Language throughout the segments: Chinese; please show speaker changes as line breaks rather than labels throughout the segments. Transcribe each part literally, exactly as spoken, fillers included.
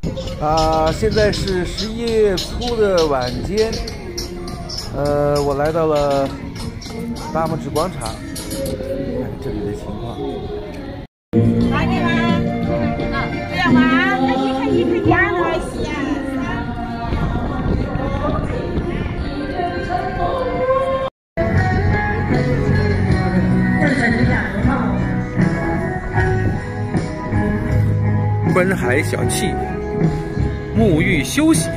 啊，现在是十一月初的晚间，呃，我来到了大拇指广场，看这里的情况。
哪里吗？这样吗？那你看一个样儿行。
观海小憩，沐浴休息。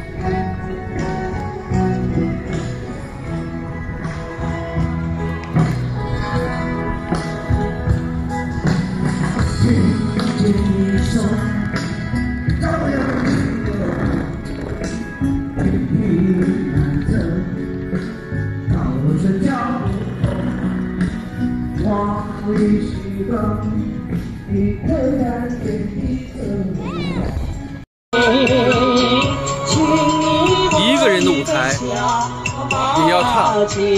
一个人的舞台也要唱。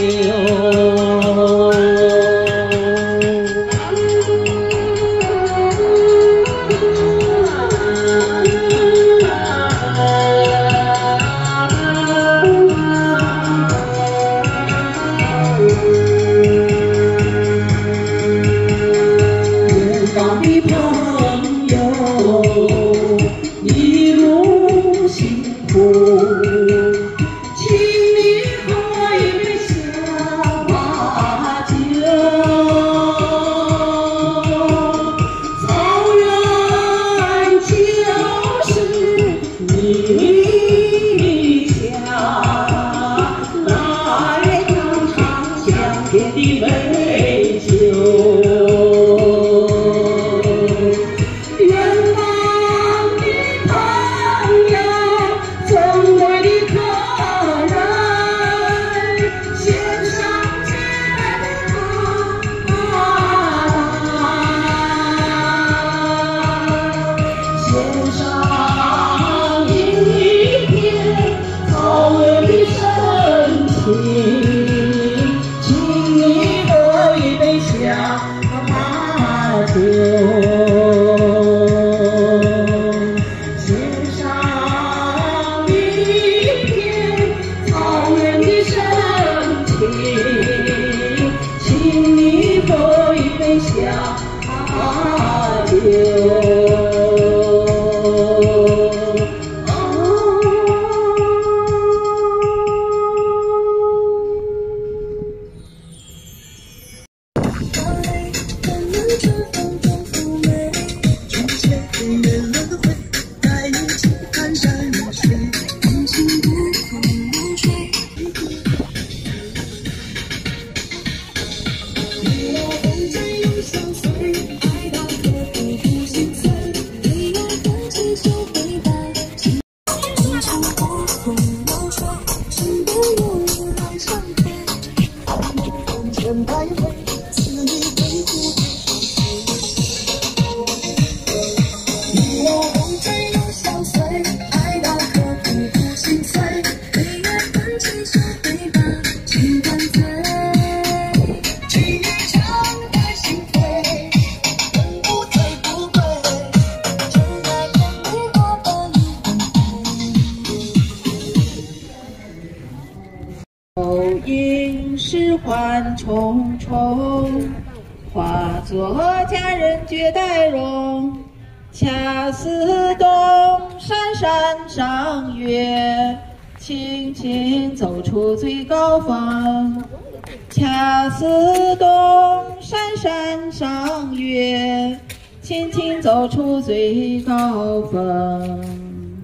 应是幻重重，化作佳人绝代容。恰似东山山上月，轻轻走出最高峰。恰似东山山上月，轻轻走出最高峰。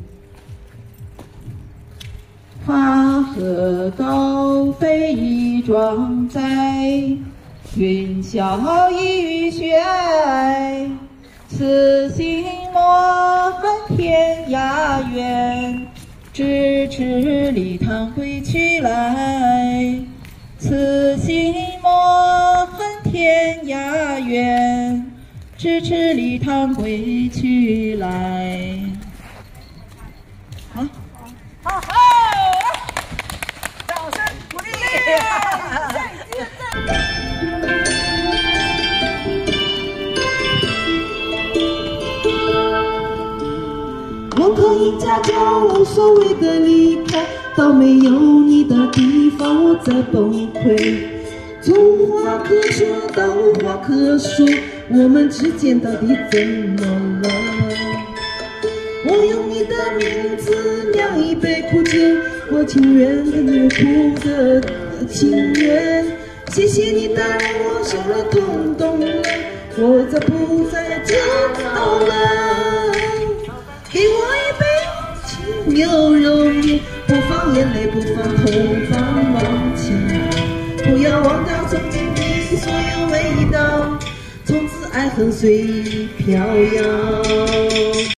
花鹤高飞一壮哉，云霄一羽雪。此心莫恨天涯远，咫尺离堂归去来。此心莫恨天涯远，咫尺离堂归去来。好，
好好。掌声鼓励！
我可以假装无所谓的离开，到没有你的地方我再崩溃。从无话可说到无话可说，我们之间到底怎么了？我用你的名字酿一杯苦酒，我情愿跟你哭的情愿。谢谢你带我受了痛，懂了，我再不再激动了。给我一杯清牛肉面，不放眼泪，不放痛，放往前。不要忘掉曾经的所有味道，从此爱恨随飘摇。